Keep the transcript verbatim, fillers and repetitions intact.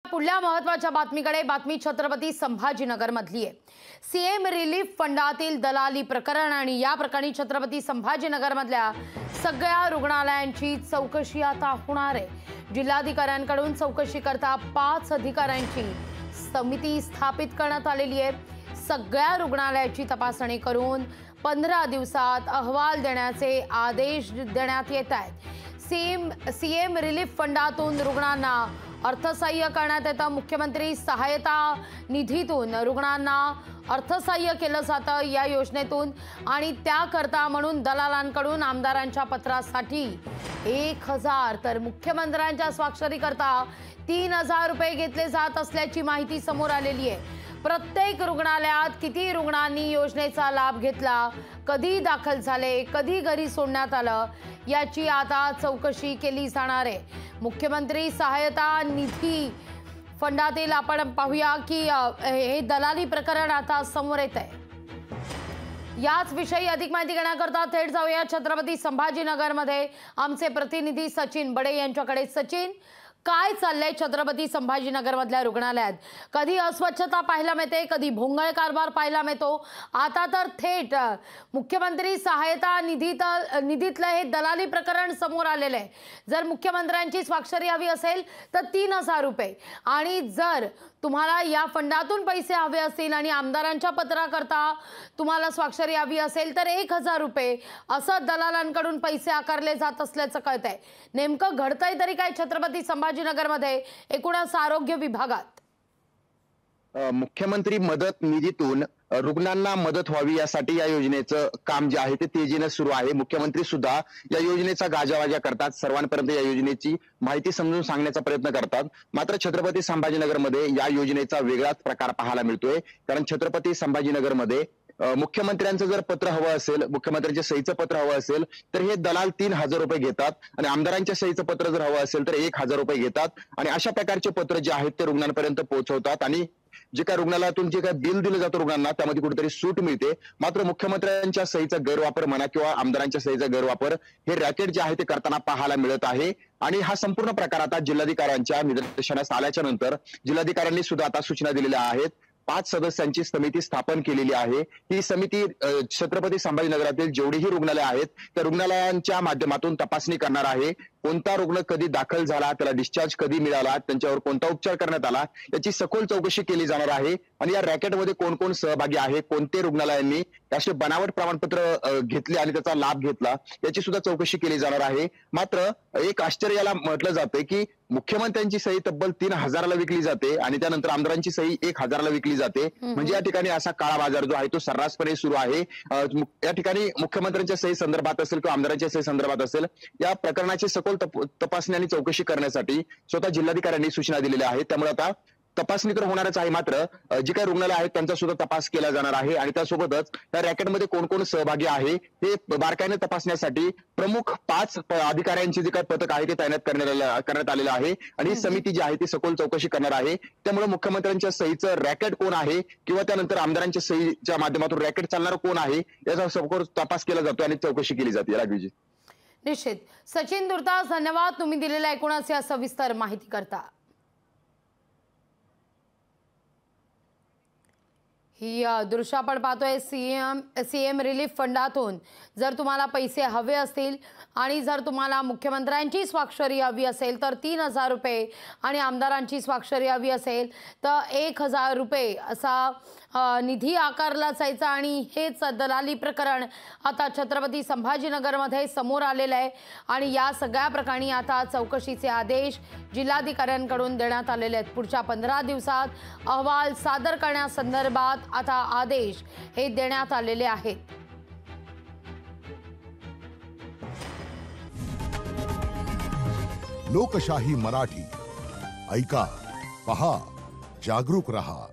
पुढल्या महत्त्वाच्या बातमीकडे बातमी छत्रपती संभाजीनगर मधली आहे। सीएम रिलीफ फंडातील दलाली प्रकरण आणि या प्रकरणी छत्रपती संभाजीनगर मधल्या सगळ्या रुग्णालयांची चौकशी आता होणार आहे। जिल्हाधिकाऱ्यांकडून चौकशी करता पाच अधिकाऱ्यांची समिती स्थापित करण्यात आलेली आहे। सगळ्या रुग्णालयाची तपासणी करून पंधरा दिवसात अहवाल देण्याचे आदेश देण्यात येत आहेत। सीएम सीएम रिलीफ फंडातून रुग्णांना अर्थसहाय्य करण्यात येतं। मुख्यमंत्री सहायता निधीतून रुग्णांना अर्थसहाय्य केलं जातं या योजनेतून आणि त्याकरता म्हणून दलालांकडून आमदारांच्या पत्रासाठी एक हजार तर मुख्यमंत्र्यांच्या स्वाक्षरीकरता तीन हजार रुपये घेतले जात असल्याची माहिती समोर आलेली आहे। प्रत्येक रुग्णालयात किती रुग्णांनी योजनेचा लाभ घेतला, कधी दाखल झाले, कधी घरी सोडण्यात आलं याची आता चौकशी केली जाणार आहे। मुख्यमंत्री सहायता निधी फंडातील आपण पाहूया की हे दलाली प्रकरण आता समोर येत आहे। याच विषयी अधिक माहिती घेण्याकरता थेट जाऊया छत्रपती संभाजीनगरमध्ये आमचे प्रतिनिधी सचिन बडे यांच्याकडे। सचिन, काय चाललंय छत्रपती संभाजीनगर मधल्या रुग्णालयात? कधी अस्वच्छता पाहायला मिळते, कधी भोंगळ कारभार पाहायला मिळतो, आता तर थेट मुख्यमंत्री सहायता निधीत निधीतलं हे दलाली प्रकरण समोर आलेलं आहे। जर मुख्यमंत्र्यांची स्वाक्षरी हवी असेल तर तीन हजार रुपये आणि जर तुम्हाला या फंडातून पैसे हवे असतील आणि आमदारांच्या पत्राकरता तुम्हाला स्वाक्षरी हवी असेल तर एक हजार रुपये असं दलालांकडून पैसे आकारले जात असल्याचं कळतंय। नेमकं घडतंय तरी काय छत्रपती संभाजीनगरमध्ये एकूणच आरोग्य विभागात? मुख्यमंत्री मदत निधीतून रुग्णांना मदत व्हावी यासाठी या योजनेचं काम जे आहे ते तेजीने सुरू आहे। मुख्यमंत्री सुद्धा या योजनेचा गाजावाजा करतात, सर्वांपर्यंत या योजनेची माहिती समजून सांगण्याचा प्रयत्न करतात। मात्र छत्रपती संभाजीनगरमध्ये या योजनेचा वेगळाच प्रकार पाहायला मिळतोय, कारण छत्रपती संभाजीनगरमध्ये मुख्यमंत्र्यांचं जर पत्र हवं असेल, मुख्यमंत्र्यांच्या सहीचं पत्र हवं असेल तर हे दलाल तीन हजार रुपये घेतात आणि आमदारांच्या सहीचं पत्र जर हवं असेल तर एक हजार रुपये घेतात आणि अशा प्रकारचे पत्र जे आहेत ते रुग्णांपर्यंत पोहोचवतात आणि जे काय रुग्णालयातून जे काय बिल दिलं जातं रुग्णांना त्यामध्ये कुठेतरी सूट मिळते। मात्र मुख्यमंत्र्यांच्या सहीचा गैरवापर म्हणा किंवा आमदारांच्या सहीचा गैरवापर हे रॅकेट जे आहे ते करताना पाहायला मिळत आहे आणि हा संपूर्ण प्रकार आता जिल्हाधिकाऱ्यांच्या निदर्शनास आल्याच्या नंतर जिल्हाधिकाऱ्यांनी सुद्धा आता सूचना दिलेल्या आहेत। पाच सदस्यांची समिती स्थापन केलेली आहे। ही समिती छत्रपती संभाजीनगरातील जेवढीही रुग्णालय आहेत त्या रुग्णालयांच्या माध्यमातून तपासणी करणार आहे। कोणता रुग्ण कधी दाखल झाला, त्याला डिस्चार्ज कधी मिळाला, त्यांच्यावर कोणता उपचार करण्यात आला याची सखोल चौकशी केली जाणार आहे आणि या रॅकेटमध्ये कोण कोण सहभागी आहे, कोणते रुग्णालयांनी असे बनावट प्रमाणपत्र घेतले आणि त्याचा लाभ घेतला याची सुद्धा चौकशी केली जाणार आहे। मात्र एक आश्चर्य याला म्हटलं जाते की मुख्यमंत्र्यांची सही तब्बल तीन हजाराला विकली जाते आणि त्यानंतर आमदारांची सही एक हजाराला विकली जाते। म्हणजे या ठिकाणी असा काळा बाजार जो आहे तो सर्रासपणे सुरू आहे। या ठिकाणी मुख्यमंत्र्यांच्या सही संदर्भात असेल किंवा आमदारांच्या सही संदर्भात असेल या प्रकरणाची सखोल तपासणी आणि चौकशी करण्यासाठी स्वतः जिल्हाधिकाऱ्यांनी सूचना दिलेल्या आहेत। त्यामुळे आता तपासणी तर होणारच आहे, मात्र जी काही रुग्णालय आहेत त्यांचा सुद्धा तपास केला जाणार आहे आणि त्यासोबतच या रॅकेटमध्ये कोण कोण सहभागी आहे हे बारकाईने तपासण्यासाठी प्रमुख पाच अधिकाऱ्यांची जे काही पथक आहे ते तैनात करण्यात करण्यात आलेलं आहे आणि ही समिती जी आहे ती सखोल चौकशी करणार आहे। त्यामुळे मुख्यमंत्र्यांच्या सहीचं रॅकेट कोण आहे किंवा त्यानंतर आमदारांच्या सहीच्या माध्यमातून रॅकेट चालणार कोण आहे याचा सखोल तपास केला जातो आणि चौकशी केली जाते। राघवीजी, निश्चित। सचिन दुर्तास, धन्यवाद तुम्ही दिलेल्या एकूणच या सविस्तर माहिती करता। ही दृश्य आपण पाहतोय सीएम सीएम रिलीफ फंडातून जर तुम्हाला पैसे हवे असतील आणि जर तुम्हाला मुख्यमंत्र्यांची स्वाक्षरी हवी असेल तर तीन हजार रुपये आणि आमदारांची स्वाक्षरी हवी असेल तर एक हजार रुपये असा निधी आकारला जायचा आणि हेच दलाली प्रकरण आता छत्रपती संभाजीनगरमध्ये समोर आलेलं आहे आणि या सगळ्या प्रकरणी आता चौकशीचे आदेश जिल्हाधिकाऱ्यांकडून देण्यात आलेले आहेत। पुढच्या पंधरा दिवसात अहवाल सादर करण्यासंदर्भात आता आदेश हे देण्यात आलेले आहेत। लोकशाही मराठी ऐका, पहा, जागरूक रहा।